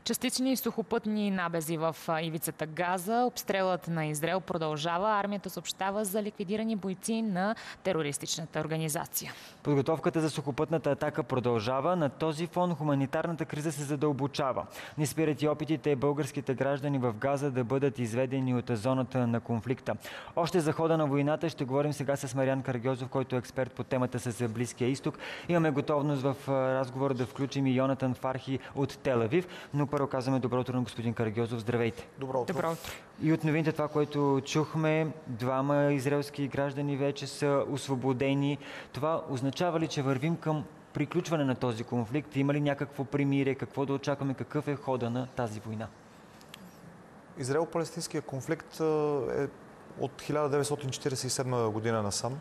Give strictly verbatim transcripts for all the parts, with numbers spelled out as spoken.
Частични сухопътни набези в ивицата Газа. Обстрелът на Израел продължава. Армията съобщава за ликвидирани бойци на терористичната организация. Подготовката за сухопътната атака продължава. На този фон хуманитарната криза се задълбочава. Не спират и опитите българските граждани в Газа да бъдат изведени от зоната на конфликта. Още за хода на войната ще говорим сега с Мариан Карагьозов, който е експерт по темата с Близкия изток. Имаме готовност в разговора да включим и Йонатан Фархи от Тел Авив. Но първо казваме добро утро на господин Карагьозов. Здравейте! Добро утро! Добро утро. И от новините това, което чухме, двама израелски граждани вече са освободени. Това означава ли, че вървим към приключване на този конфликт? Има ли някакво примирие? Какво да очакваме? Какъв е хода на тази война? Израел-палестинския конфликт е от хиляда деветстотин четиридесет и седма година насам.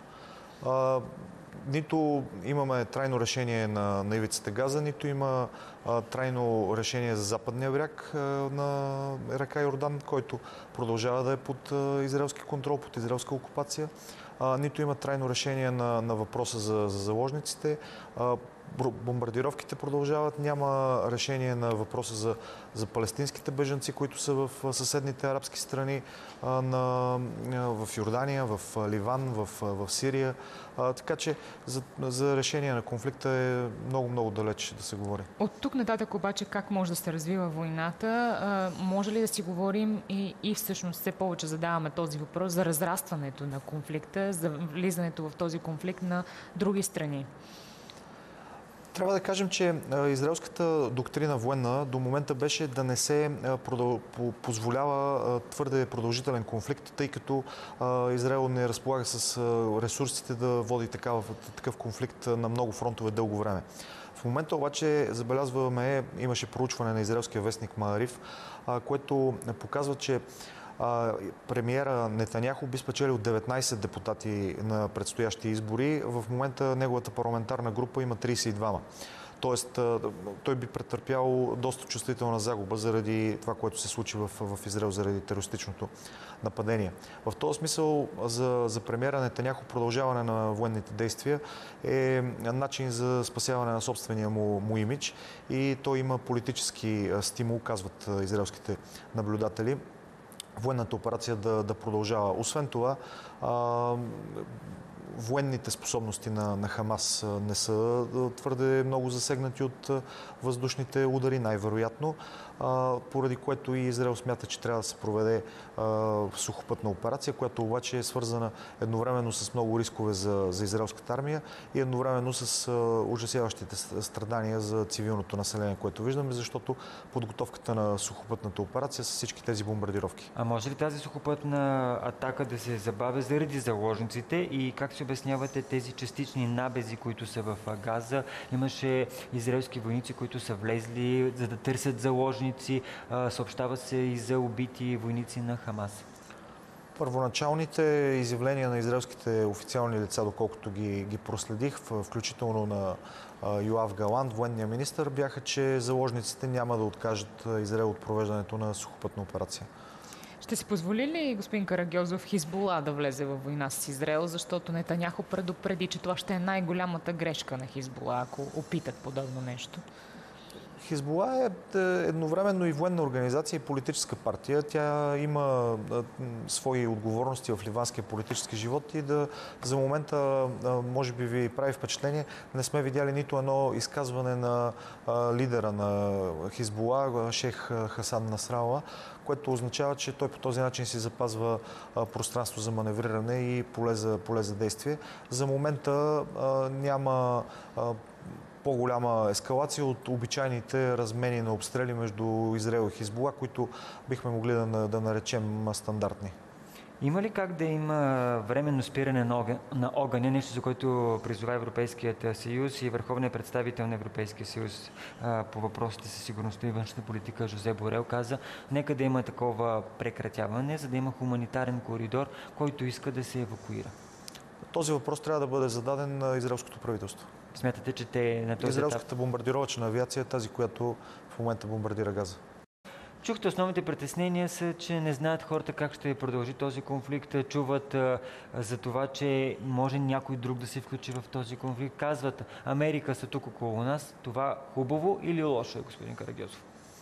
Нито имаме трайно решение на, на ивицата Газа, нито има а, трайно решение за западния бряг а, на река Йордан, който продължава да е под а, израелски контрол, под израелска окупация. А, нито има трайно решение на, на въпроса за, за заложниците. А, бомбардировките продължават. Няма решение на въпроса за, за палестинските бежанци, които са в съседните арабски страни, а, на, в Йордания, в Ливан, в, в Сирия. А, така че за, за решение на конфликта е много-много далеч да се говори. От тук нататък обаче как може да се развива войната? А, може ли да си говорим и, и всъщност все повече задаваме този въпрос за разрастването на конфликта, за влизането в този конфликт на други страни? Трябва да кажем, че израелската доктрина военна до момента беше да не се позволява твърде продължителен конфликт, тъй като Израел не разполага с ресурсите да води такъв, такъв конфликт на много фронтове дълго време. В момента обаче забелязваме, имаше проучване на израелския вестник Маариф, което показва, че премиера Нетаняху би спечелил деветнайсет депутати на предстоящи избори. В момента неговата парламентарна група има трийсет и двама. Тоест, той би претърпял доста чувствителна загуба заради това, което се случи в, в Израел, заради терористичното нападение. В този смисъл за, за премиера Нетаняху продължаване на военните действия е начин за спасяване на собствения му, му имидж и той има политически стимул, казват израелските наблюдатели, военната операция да, да продължава. Освен това, а, военните способности на, на Хамас не са твърде много засегнати от въздушните удари, най-вероятно, поради което и Израел смята, че трябва да се проведе а, сухопътна операция, която обаче е свързана едновременно с много рискове за, за израелската армия и едновременно с а, ужасяващите страдания за цивилното население, което виждаме, защото подготовката на сухопътната операция с всички тези бомбардировки. А може ли тази сухопътна атака да се забавя заради заложниците и как се обяснявате тези частични набези, които са в Газа? Имаше израелски войници, които са влезли за да търсят заложници. Съобщава се и за убити войници на Хамас. Първоначалните изявления на израелските официални лица, доколкото ги, ги проследих, включително на Йоав Галант, военния министър, бяха, че заложниците няма да откажат Израел от провеждането на сухопътна операция. Ще си позволи ли господин Карагьозов Хизбула да влезе във война с Израел, защото Нетаняху предупреди, че това ще е най-голямата грешка на Хизбула, ако опитат подобно нещо? Хизбула е едновременно и военна организация и политическа партия. Тя има свои отговорности в ливанския политически живот и да за момента, може би ви прави впечатление, не сме видяли нито едно изказване на лидера на Хизбула, шейх Хасан Насрала, което означава, че той по този начин си запазва пространство за маневриране и поле за, поле за действие. За момента няма по-голяма ескалация от обичайните размени на обстрели между Израел и Хизбула, които бихме могли да, да наречем стандартни. Има ли как да има временно спиране на огъня, нещо за което призова Европейският съюз и върховният представител на Европейския съюз по въпросите със сигурността и външната политика Жозеп Борел каза, нека да има такова прекратяване, за да има хуманитарен коридор, който иска да се евакуира? Този въпрос трябва да бъде зададен на израелското правителство. Смятате, че те на този Израелската етап... бомбардировъчна авиация е тази, която в момента бомбардира Газа. Чухте, основните притеснения са, че не знаят хората как ще продължи този конфликт, чуват а, за това, че може някой друг да се включи в този конфликт. Казват, Америка са тук около нас. Това хубаво или лошо е, господин Карагьозов?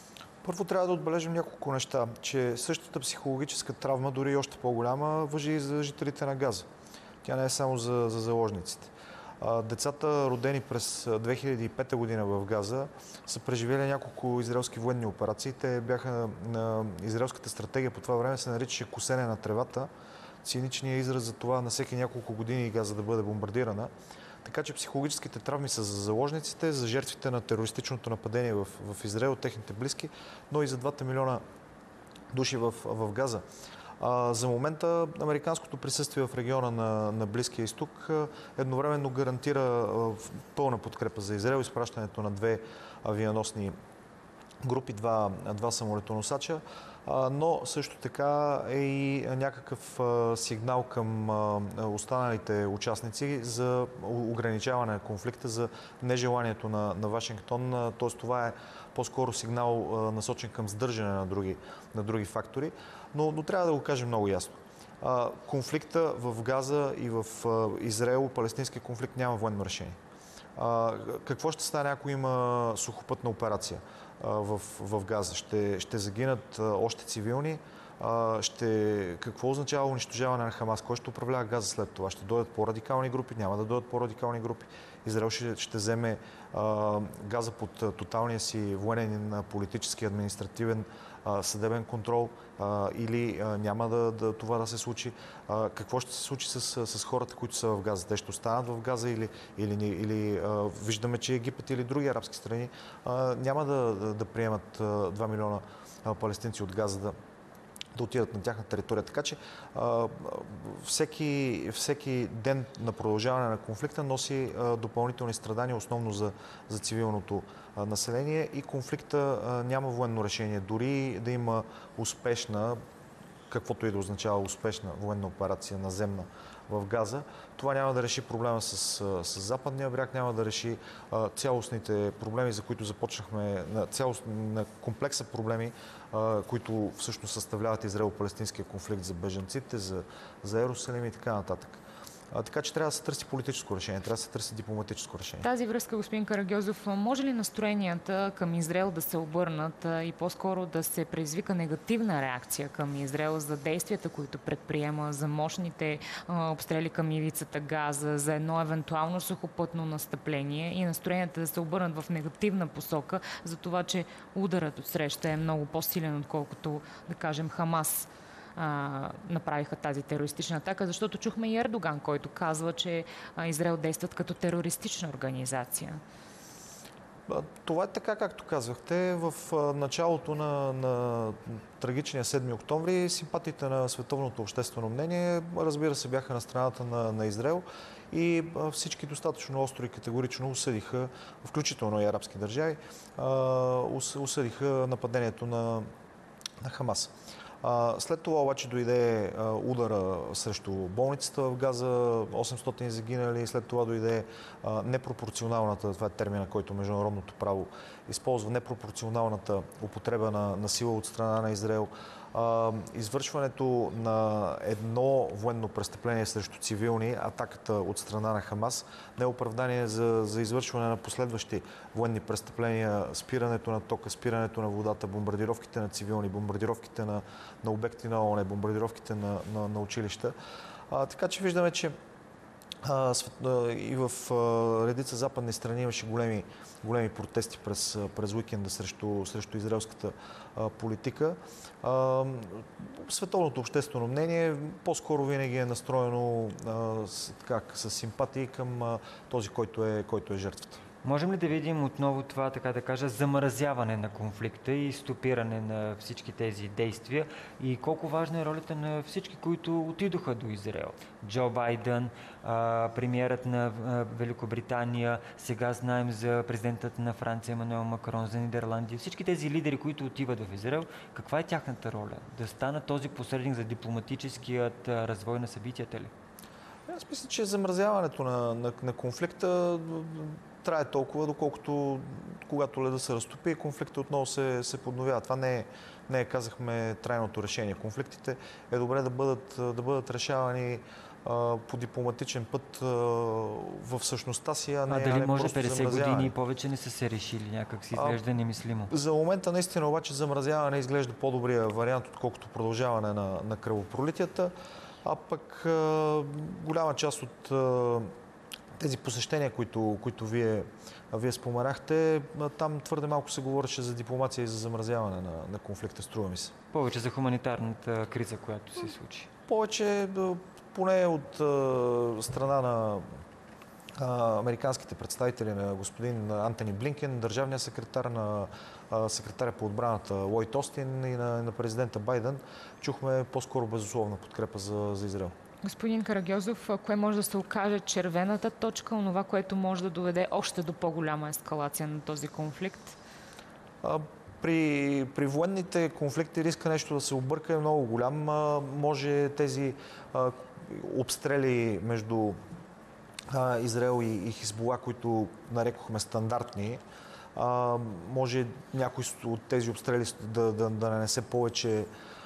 Първо трябва да отбележим няколко неща, че същата психологическа травма, дори и още по-голяма, важи и за жителите на Газа. Тя не е само за, за заложниците. Децата, родени през две хиляди и пета година в Газа, са преживели няколко израелски военни операции. Те бяха на израелската стратегия по това време се наричаше косене на тревата. Циничният израз за това на всеки няколко години Газа да бъде бомбардирана. Така че психологическите травми са за заложниците, за жертвите на терористичното нападение в, в Израел, техните близки, но и за двата милиона души в, в Газа. А, за момента американското присъствие в региона на, на Близкия изток едновременно гарантира а, пълна подкрепа за Израел, изпращането на две авианосни групи, два, два самолетоносача, а, но също така е и някакъв а, сигнал към а, останалите участници за ограничаване на конфликта, за нежеланието на, на Вашингтон. Т.е. това е по-скоро сигнал а, насочен към сдържане на други, на други фактори. Но, но трябва да го кажем много ясно. А, конфликта в Газа и в а, Израел, палестинския конфликт, няма военно решение. А, какво ще стане, ако има сухопътна операция а, в, в Газа? Ще, ще загинат а, още цивилни. А, ще, какво означава унищожаване на Хамас? Кой ще управлява Газа след това? Ще дойдат по-радикални групи? Няма да дойдат по-радикални групи. Израел ще, ще вземе а, Газа под а, тоталния си военен, политически, административен, а, съдебен контрол а, или а, няма да, да, това да се случи. А, какво ще се случи с, с хората, които са в Газа? Те ще останат в Газа или, или, или а, виждаме, че Египет или други арабски страни а, няма да, да, да приемат а, два милиона а, палестинци от Газа да да отидат на тяхна територия. Така че а, всеки, всеки ден на продължаване на конфликта носи а, допълнителни страдания, основно за, за цивилното а, население, и конфликта а, няма военно решение. Дори да има успешна, каквото и да означава успешна военна операция наземна в Газа, това няма да реши проблема с, с Западния бряг, няма да реши а, цялостните проблеми, за които започнахме, на, цялост, на комплекса проблеми, а, които всъщност съставляват Израел-палестинския конфликт за бежанците, за, за Иерусалим и така нататък. А, така че трябва да се търси политическо решение, трябва да се търси дипломатическо решение. Тази връзка, господин Карагьозов, може ли настроенията към Израел да се обърнат и по-скоро да се предизвика негативна реакция към Израел за действията, които предприема, за мощните а, обстрели към ивицата Газа, за едно евентуално сухопътно настъпление, и настроенията да се обърнат в негативна посока за това, че ударът от среща е много по-силен, отколкото, да кажем, Хамас А, направиха тази терористична атака, защото чухме и Ердоган, който казва, че а, Израел действат като терористична организация. Това е така, както казвахте. В началото на, на трагичния седми октомври симпатиите на световното обществено мнение, разбира се, бяха на страната на, на Израел, и всички достатъчно остро и категорично осъдиха, включително и арабски държави, осъдиха нападението на, на Хамас. След това обаче дойде удара срещу болницата в Газа, осемстотин загинали, след това дойде непропорционалната, това е термина, който международното право използва, непропорционалната употреба на, на сила от страна на Израел, извършването на едно военно престъпление срещу цивилни, атаката от страна на Хамас, не е оправдание за, за извършване на последващи военни престъпления, спирането на тока, спирането на водата, бомбардировките на цивилни, бомбардировките на, на обекти на ООН, бомбардировките на, на, на училища. А, така че виждаме, че а, и в а, редица западни страни имаше големи, големи протести през, през уикенда срещу, срещу израелската а, политика. А, световното обществено мнение по-скоро винаги е настроено а, с, как, с симпатии към а, този, който е, който е жертвата. Можем ли да видим отново това, така да кажа, замразяване на конфликта и стопиране на всички тези действия? И колко важна е ролята на всички, които отидоха до Израел? Джо Байден, премиерът на Великобритания, сега знаем за президентът на Франция Емануел Макрон, за Нидерландия. Всички тези лидери, които отиват в Израел, каква е тяхната роля? Да стана този посредник за дипломатическият развой на събитията ли? Аз мисля, че замразяването на, на, на конфликта трае толкова, доколкото когато леда се разтопи, конфликта отново се, се подновява. Това не е, не е, казахме, трайното решение. Конфликтите е добре да бъдат, да бъдат решавани по дипломатичен път в същността си, а не, а дали а не може просто петдесет замразяване. години и повече не са се решили? Някак си изглежда немислимо. За момента наистина обаче замразяване изглежда по-добрия вариант, отколкото продължаване на, на кръвопролитията. А пък голяма част от тези посещения, които, които вие, вие споменахте, там твърде малко се говореше за дипломация и за замразяване на, на конфликта, струва ми се. Повече за хуманитарната криза, която се случи. Повече, поне от страна на американските представители, на господин Антони Блинкен, държавния секретар, на секретаря по отбраната Лойд Остин и на, на президента Байден, чухме по-скоро безусловна подкрепа за, за Израел. Господин Карагьозов, кое може да се окаже червената точка, онова, което може да доведе още до по-голяма ескалация на този конфликт? А, при, при военните конфликти риска нещо да се обърка е много голям. А, може тези а, обстрели между а, Израел и, и Хизбула, които нарекохме стандартни, а, може някой от тези обстрели да, да, да нанесе повече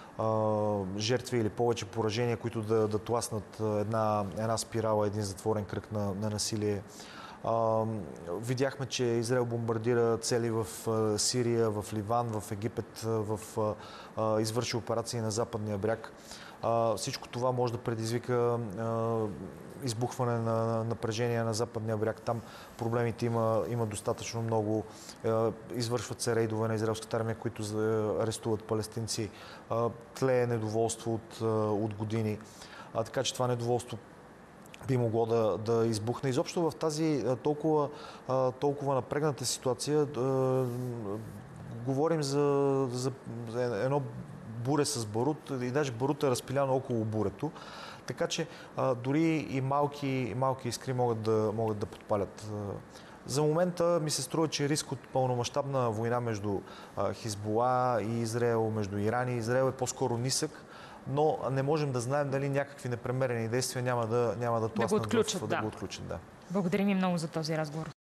жертви или повече поражения, които да, да тласнат една, една спирала, един затворен кръг на, на насилие. А, видяхме, че Израел бомбардира цели в Сирия, в Ливан, в Египет, в, а, извърши операции на Западния бряг. А, всичко това може да предизвика а, избухване на напрежение на Западния бряг. Там проблемите има, има достатъчно много. А, извършват се рейдове на израелската армия, които арестуват палестинци. А, тлее недоволство от, от години. А, така че това недоволство би могло да, да избухне. Изобщо в тази толкова, толкова напрегната ситуация да, говорим за, за, за едно буре с барут и даже барут е разпилян около бурето. Така че а, дори и малки, и малки искри могат да, могат да подпалят. За момента ми се струва, че риск от пълномащабна война между а, Хизбула и Израел, между Иран и Израел е по-скоро нисък, но не можем да знаем дали някакви непремерени действия няма да, няма да тласнат да го отключат. в, да. да го отключат. Да. Благодарим и много за този разговор.